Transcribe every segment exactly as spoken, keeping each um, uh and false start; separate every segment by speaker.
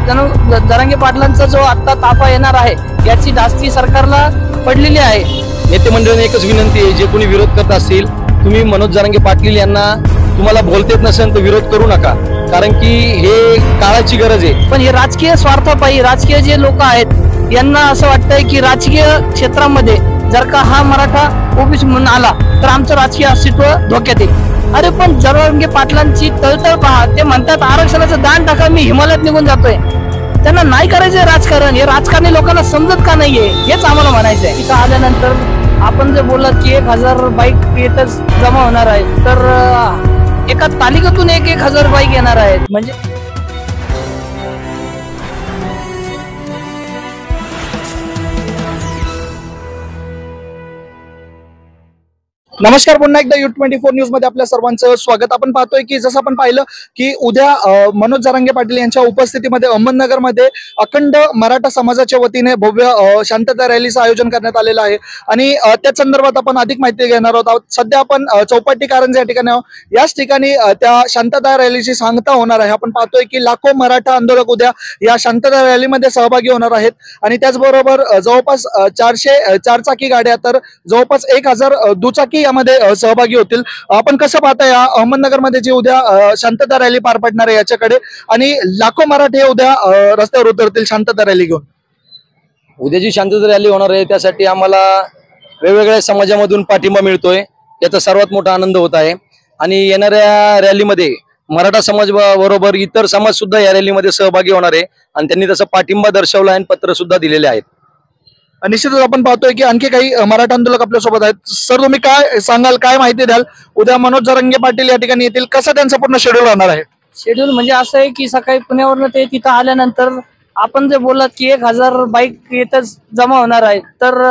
Speaker 1: जणू जरांगे पाटलांचा जो आता ताफा येणार आहे याची धास्ती सरकारला पडलेली आहे।
Speaker 2: नेते मंडळाने एकच विनंती आहे, जे कोणी विरोध करत असतील तुम्ही मनोज जरांगे पाटील यांना तुम्हाला बोलतेच नसेल तर विरोध करू नका, कारण की हे काळाची गरज आहे।
Speaker 1: पण हे राजकीय स्वार्थापायी राजकीय जे लोक आहेत यांना असं वाटतंय की राजकीय क्षेत्रामध्ये जर का हा मराठा ओबीसी म्हणून आला तर आमचं राजकीय अस्तित्व धोक्यात येईल। अरे पण जरांगे पाटलांची तळतळ पहा, ते म्हणतात आरक्षणाचं दान टाका, मी हिमालयात निघून जातोय। त्यांना नाही करायचंय राजकारण, हे राजकारणी लोकांना समजत का नाहीये हेच आम्हाला म्हणायचंय। तिथं आल्यानंतर आपण जे बोललात की एक हजार बाईक येतच जमा होणार आहेत, तर एका तालिकेतून एक एक हजार बाईक येणार आहेत म्हणजे
Speaker 3: नमस्कार, पुन्हा एकदा यू ट्वेंटी फोर न्यूज मध्ये आपल्या सर्वांचं स्वागत। आपण पाहतोय की जसं आपण पाहिलं की उद्या मनोज जरांगे पाटील यांच्या उपस्थितीमध्ये अहमदनगरमध्ये अखंड मराठा समाजाच्या वतीने भव्य शांतता रॅलीचं आयोजन करण्यात आलेलं आहे आणि त्या संदर्भात आपण अधिक माहिती घेणार आहोत। सध्या आपण चौपाटी कारंजे या ठिकाणी आहोत। याच ठिकाणी त्या शांतता रॅलीची सांगता होणार आहे। आपण पाहतोय की लाखो मराठा आंदोलक उद्या या शांतता रॅलीमध्ये सहभागी होणार आहेत आणि त्याचबरोबर जवळपास चारशे चारचाकी गाड्या तर जवळपास एक हजार दुचाकी मध्ये सहभागी होतील। आपण कसं पाहताय अहमदनगर मध्ये जी उद्या शांतता रॅली पार पडणार आहे याच्याकडे, आणि लाखो मराठे उद्या रस्त्यावर उतरतील शांतता रॅली घेऊन।
Speaker 2: उद्या जी शांतता रॅली होणार आहे त्यासाठी आम्हाला वेगवेगळ्या समाजामधून पाठिंबा मिळतोय, याचा सर्वात मोठा आनंद होत आहे। आणि येणाऱ्या रॅलीमध्ये मराठा समाज बरोबर इतर समाज सुद्धा या रॅलीमध्ये सहभागी होणार आहे आणि त्यांनी तसा पाठिंबा दर्शवला आणि पत्र सुद्धा दिलेले आहेत।
Speaker 3: निश्चितच आपण पाहतोय की आणखी काही मराठा आंदोलक आपल्या सोबत आहेत। सर, तुम्ही काय सांगाल, काय माहिती द्याल, उद्या मनोज जरांगे पाटील या ठिकाणी येतील, कसं त्यांचं पूर्ण शेड्यूल राहणार आहे?
Speaker 1: शेड्यूल म्हणजे असं आहे की सकाळी पुण्यावरनं ते तिथं आल्यानंतर आपण जे बोललात की एक हजार बाईक येतच जमा होणार आहेत, तर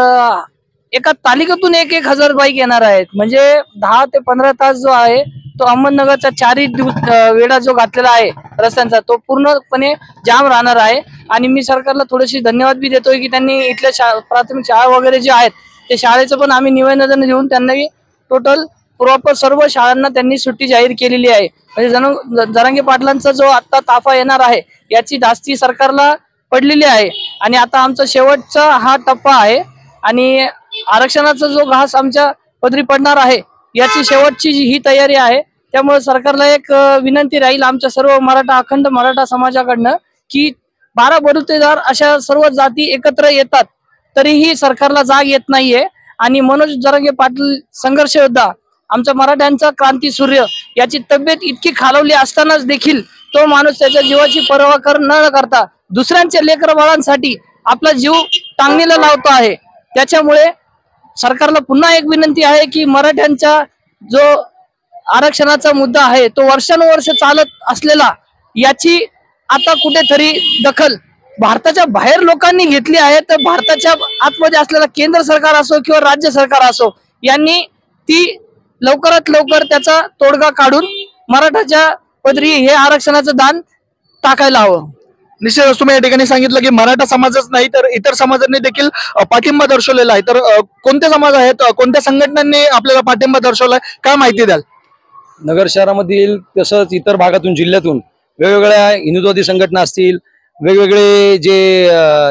Speaker 1: एका तालिकेतून एक एक हजार बाईक येणार आहेत म्हणजे दहा ते पंधरा तास जो आहे तो अहमदनगरचा चारही वेळा जो घातलेला आहे रस्त्यांचा तो पूर्णपणे जाम राहणार आहे। आणि मी सरकारला थोडीशी धन्यवाद बी देतोय की त्यांनी इथल्या शा प्राथमिक शाळा वगैरे जे आहेत ते शाळेचं पण आम्ही निवेदन देऊन त्यांना टोटल प्रॉपर सर्व शाळांना त्यांनी सुट्टी जाहीर केलेली आहे। म्हणजे जणू जरांगे पाटलांचा जो आता ताफा येणार आहे याची धास्ती सरकारला पडलेली आहे आणि आता आमचा शेवटचा हा टप्पा आहे आणि आरक्षणाचा जो घास आमच्या पदरी पडणार आहे याची शेवटची ही तयारी आहे। त्यामुळे सरकारला एक विनंती राहील आमच्या सर्व मराठा अखंड मराठा समाजाकडनं की बारा बलुतेदार अशा सर्व जाती एकत्र येतात तरीही सरकारला जाग येत नाहीये आणि मनोज जरांगे पाटील संघर्ष योद्धा आमच्या मराठ्यांचा क्रांती सूर्य याची तब्येत इतकी खालवली असतानाच देखील तो माणूस त्याच्या जीवाची पर्वा कर न करता दुसऱ्यांच्या लेकर बाळांसाठी आपला जीव टांगणीला लावतो आहे। त्याच्यामुळे सरकारला पुन्हा एक विनंती आहे की मराठ्यांचा जो आरक्षणाचा मुद्दा आहे तो वर्षानुवर्ष चालत असलेला याची आता कुठेतरी दखल भारताच्या बाहेर लोकांनी घेतली आहे, तर भारताच्या आतमध्ये असलेला केंद्र सरकार असो किंवा राज्य सरकार असो यांनी ती लवकरात लवकर त्याचा तोडगा काढून मराठाच्या पदरी हे आरक्षणाचं दान टाकायला हवं।
Speaker 3: निश्चितच तुम्ही या ठिकाणी सांगितलं की मराठा समाजच नाही तर इतर समाजांनी देखील पाठिंबा दर्शवलेला आहे, तर कोणते समाज आहेत, कोणत्या संघटनांनी आपल्याला पाठिंबा दर्शवलाय, काय माहिती द्याल?
Speaker 2: नगर शहरामधील तसंच इतर भागातून जिल्ह्यातून वेगवेगळ्या हिंदुत्ववादी संघटना असतील, वेगवेगळे जे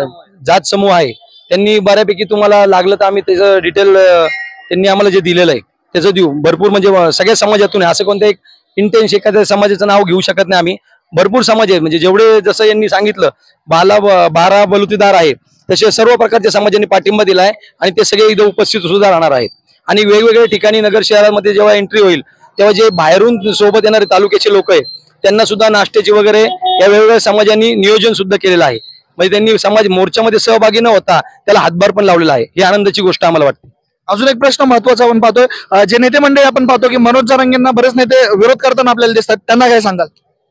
Speaker 2: जात समूह आहे त्यांनी बऱ्यापैकी तुम्हाला लागलं तर आम्ही त्याचं डिटेल त्यांनी आम्हाला जे दिलेलं आहे त्याचं देऊ। भरपूर म्हणजे सगळ्या समाजातून आहे, असं कोणतं एक इंटेन्स एखाद्या समाजाचं नाव घेऊ शकत नाही आम्ही। भरपूर समाज आहेत, म्हणजे जेवढे जसं यांनी सांगितलं बाला बारा बलुतेदार आहे तसे सर्व प्रकारच्या समाजांनी पाठिंबा दिला आहे आणि ते सगळे इथं उपस्थित सुद्धा राहणार आहेत। आणि वेगवेगळ्या ठिकाणी नगर शहरामध्ये जेव्हा एंट्री होईल तेव्हा जे बाहेरून सोबत येणारे तालुक्याचे लोक आहे त्यांना सुद्धा नाश्त्याची वगैरे या वेगवेगळ्या समाजांनी नियोजन सुद्धा केलेलं आहे। म्हणजे त्यांनी समाज मोर्चामध्ये सहभागी न होता त्याला हातभार पण लावलेला आहे, ही आनंदाची गोष्ट आम्हाला वाटते।
Speaker 3: अजून एक प्रश्न महत्वाचा आपण पाहतोय, जे नेते मंडळी आपण पाहतो की मनोज जरांगेंना बरेच नेते विरोध करताना आपल्याला दिसतात, त्यांना काय सांगाल?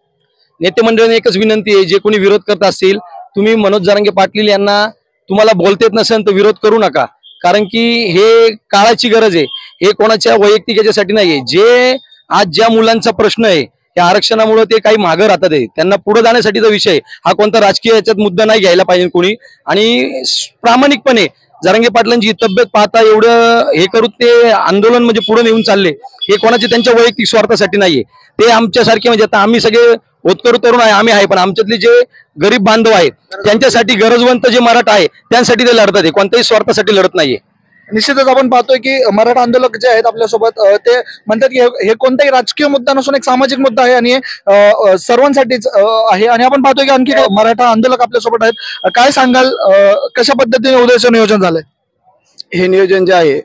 Speaker 2: नेते मंडळाने एकच विनंती आहे, जे कोणी विरोध करत असतील तुम्ही मनोज जरांगे पाटील यांना तुम्हाला बोलतेच नसेल तर विरोध करू नका, कारण की हे काळाची गरज आहे, हे कोणाच्या वैयक्तिक याच्यासाठी नाहीये। जे आज ज्या मुलांचा प्रश्न आहे त्या आरक्षणामुळे ते काही मागे राहतात आहे, त्यांना पुढे जाण्यासाठीचा विषय हा कोणता राजकीय याच्यात मुद्दा नाही घ्यायला पाहिजे कोणी। आणि प्रामाणिकपणे जरांगे पाटलांची तब्येत पाहता एवढं हे करून ते आंदोलन म्हणजे पुढे नेऊन चालले, हे कोणाचे त्यांच्या वैयक्तिक स्वार्थासाठी नाहीये, ते आमच्यासारखे म्हणजे आता आम्ही सगळे होतकरू तरुण आहे, आम्ही आहे, पण आमच्यातले जे गरीब बांधव आहेत त्यांच्यासाठी गरजवंत जे मराठा आहे त्यांसाठी ते लढतात आहे, कोणत्याही स्वार्थासाठी लढत नाहीये.
Speaker 3: निश्चितच आपण पाहतोय की मराठा आंदोलक जे आहेत आपल्यासोबत अ, ते म्हणतात की हे- हे कोणताही राजकीय मुद्दा नसून एक सामाजिक मुद्दा आहे आणि अ, अ, सर्वांसाठीच अ, आहे. आणि आपण पाहतोय की आणखी काही मराठा आंदोलक आपल्यासोबत आहेत. अ, काय सांगाल, अ, कशा पद्धतीने उद्याचं नियोजन झालंय?
Speaker 4: हे नियोजन जे आहे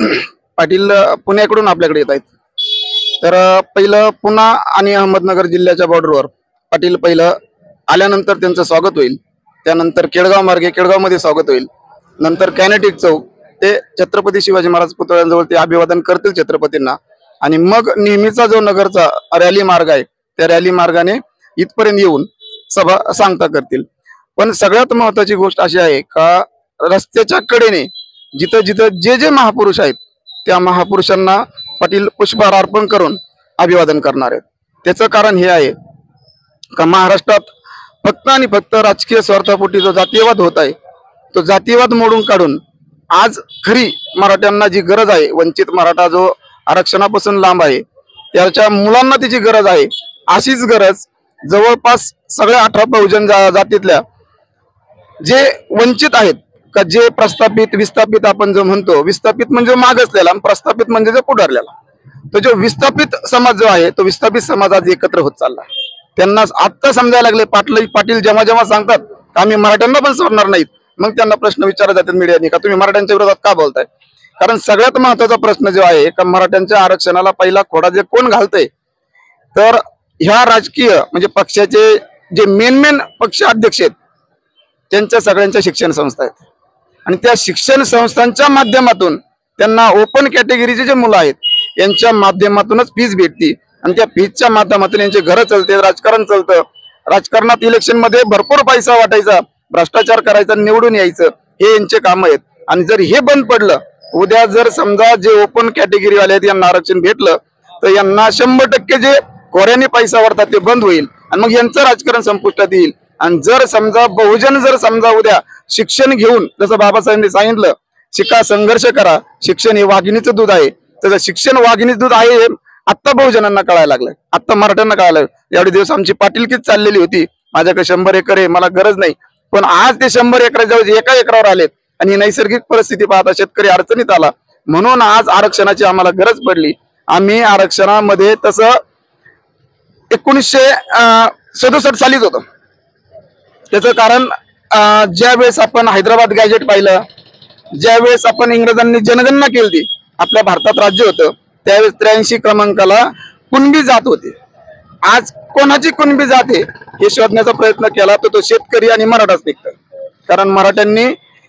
Speaker 4: पाटील अ, पुण्याकडून आपल्याकडे येत आहेत. तर अ, पहिलं पुणा आणि अहमदनगर जिल्ह्याच्या बॉर्डरवर पाटील पहिलं आल्यानंतर त्यांचं स्वागत होईल. त्यानंतर केळगाव मार्गे केळगावमध्ये स्वागत होईल. नंतर कॅनेटिक चौक ते छत्रपती शिवाजी महाराज पुतळ्यांजवळ ते अभिवादन करतील छत्रपतींना. आणि मग नेहमीचा जो नगरचा रॅली मार्ग आहे त्या रॅली मार्गाने इथपर्यंत येऊन सभा सांगता करतील. पण सगळ्यात महत्वाची गोष्ट अशी आहे का रस्त्याच्या कडेने जिथं जिथं जे जे महापुरुष आहेत त्या महापुरुषांना पाटील पुष्पहार अर्पण करून अभिवादन करणार आहेत. त्याचं कारण हे आहे का महाराष्ट्रात फक्त आणि फक्त राजकीय स्वार्थापोटी जो जातीयवाद होत आहे तो जातीयवाद मोडून काढून आज खरी मराठ्यांना जी गरज आहे, वंचित मराठा जो आरक्षणापासून लांब आहे त्याच्या मुलांना त्याची गरज आहे, अशीच गरज जवळपास सगळ्या अठरा बहुजन जा- जातीतल्या जे वंचित आहेत का जे प्रस्थापित विस्थापित आपण जो म्हणतो, विस्थापित म्हणजे मागासलेला आणि प्रस्थापित म्हणजे जो पुढारलेला, तो जो विस्थापित समाज जो आहे तो विस्थापित समाज आज एकत्र होत चालला. त्यांना आत्ता समजायला लागले पाटील पाटील जेव्हा जेव्हा सांगतात का आम्ही मराठ्यांना पण सोडणार नाहीत, मग त्यांना प्रश्न विचारले जातात मीडियाने का तुम्ही मराठ्यांच्या विरोधात का बोलताय. कारण सगळ्यात महत्वाचा प्रश्न जो आहे का मराठ्यांच्या आरक्षणाला पहिला खोडा जे कोण घालतंय तर ह्या राजकीय म्हणजे पक्षाचे जे मेन मेन पक्ष अध्यक्ष आहेत त्यांच्या सगळ्यांच्या शिक्षण संस्था आहेत. आणि त्या शिक्षण संस्थांच्या माध्यमातून त्यांना ओपन कॅटेगरीचे जे मुलं आहेत यांच्या माध्यमातूनच फीज भेटती आणि त्या फीजच्या माध्यमातून यांचे घर चालते, राजकारण चालतं. राजकारणात इलेक्शन मध्ये भरपूर पैसा वाटायचा, भ्रष्टाचार करायचा, निवडून यायचं, हे यांचे काम आहेत. आणि जर हे बंद पडलं, उद्या जर समजा जे ओपन कॅटेगरी वाले आहेत यांना आरक्षण भेटलं तर यांना शंभर टक्के जे कोऱ्याने पैसा वाटतात ते बंद होईल आणि मग यांचं राजकारण संपुष्टात येईल. आणि जर समजा बहुजन जर समजा उद्या शिक्षण घेऊन जसं बाबासाहेबांनी सांगितलं शिका संघर्ष करा, शिक्षण हे वाघिणीचं दूध आहे, तसं शिक्षण वाघिणीचं दूध आहे हे आत्ता बहुजनांना कळायला लागलंय, आत्ता मराठ्यांना कळायला लागलं. एवढे दिवस आमची पाटीलकीच चाललेली होती, माझ्याकडे शंभर एकर आहे मला गरज नाही, पण आज ते शंभर एकराच्या एका एकरावर आलेत आणि ही नैसर्गिक परिस्थिती पाहता शेतकरी अडचणीत आला म्हणून आज आरक्षणाची आम्हाला गरज पडली. आम्ही आरक्षणामध्ये तसं एकोणीसशे सदुसष्ट सालीच होतो. त्याचं कारण ज्या वेळेस आपण हैदराबाद गॅजेट पाहिलं, ज्या वेळेस आपण इंग्रजांनी जनगणना केली, आपल्या भारतात राज्य होतं त्यावेळेस त्र्याऐंशी क्रमांकाला कुणबी जात होते. आज कोणाची कुणबी जात आहे हे शोधण्याचा प्रयत्न केला तर तो शेतकरी आणि मराठाच निघतं. कारण मराठ्यांनी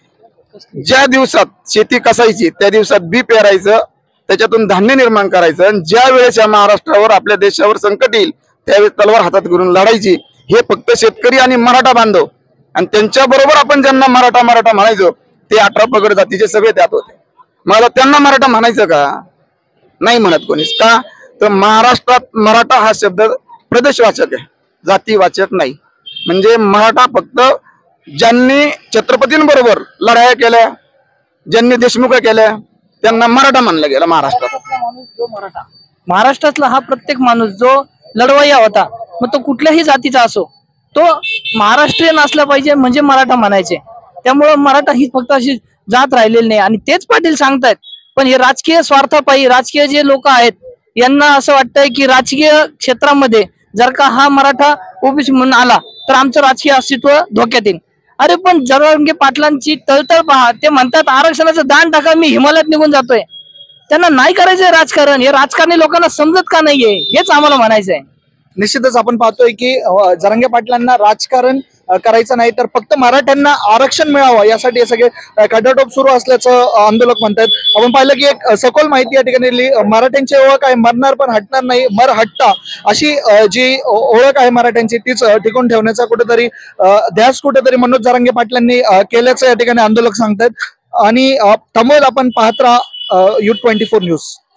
Speaker 4: ज्या दिवसात शेती कसायची त्या दिवसात बी पेरायचं, त्याच्यातून धान्य निर्माण करायचं आणि ज्या वेळेस या महाराष्ट्रावर आपल्या देशावर संकट येईल त्यावेळेस तलवार हातात घेऊन लढायची. हे फक्त शेतकरी आणि मराठा बांधव आणि त्यांच्या बरोबर आपण ज्यांना मराठा मराठा म्हणायचो ते अठरा पगड जातीचे सगळे त्यात होते. मला त्यांना मराठा म्हणायचं का? नाही म्हणत कोणीच. का तर महाराष्ट्रात मराठा हा शब्द प्रदेशवाचक आहे, जातीवाचक नाही. म्हणजे मराठा फक्त ज्यांनी छत्रपतींबरोबर लढाया केल्या, ज्यांनी देशमुख केल्या त्यांना मराठा मानलं गेलं महाराष्ट्रात.
Speaker 1: माणूस जो मराठा महाराष्ट्रातला हा प्रत्येक माणूस जो लढवय्या होता, मग तो कुठल्याही जातीचा असो, तो महाराष्ट्रीयन असला पाहिजे म्हणजे मराठा म्हणायचे. त्यामुळं मराठा ही फक्त अशी जात राहिलेली नाही आणि तेच पाटील सांगतायत. पण हे राजकीय स्वार्थापायी राजकीय जे लोक आहेत यांना असं वाटतंय की राजकीय क्षेत्रामध्ये जर का हा मराठा ओबीसी म्हणून आला तर आमचं राजकीय अस्तित्व धोक्यात येईल. अरे पण जरांगे पाटलांची तळतळ पहा, ते म्हणतात आरक्षणाचं दान टाका, मी हिमालयात निघून जातोय. त्यांना नाही करायचंय राजकारण, हे राजकारणी लोकांना समजत का नाहीये हेच आम्हाला म्हणायचंय.
Speaker 3: निश्चितच आपण पाहतोय की अ, जरांगे पाटलांना राजकारण अ, करायचं नाही तर फक्त मराठ्यांना आरक्षण मिळावं यासाठी हे सगळे अ, खटाटोप सुरू असल्याचं अ, आंदोलक म्हणतात. आपण पाहिलं की एक अ, सखोल माहिती या ठिकाणी दिली. अ, मराठ्यांची ओळख आहे मरणार पण हटणार नाही, मर हट्टा अशी अ, जी ओ- ओळख आहे मराठ्यांची तीच अ, टिकून ठेवण्याचा कुठेतरी अ, ध्यास कुठेतरी मनोज जरांगे पाटलांनी अ, केल्याचं या ठिकाणी आंदोलक सांगतात. आणि अ, थांबवेल आपण पाहत राहा यू ट्वेंटी फोर न्यूज.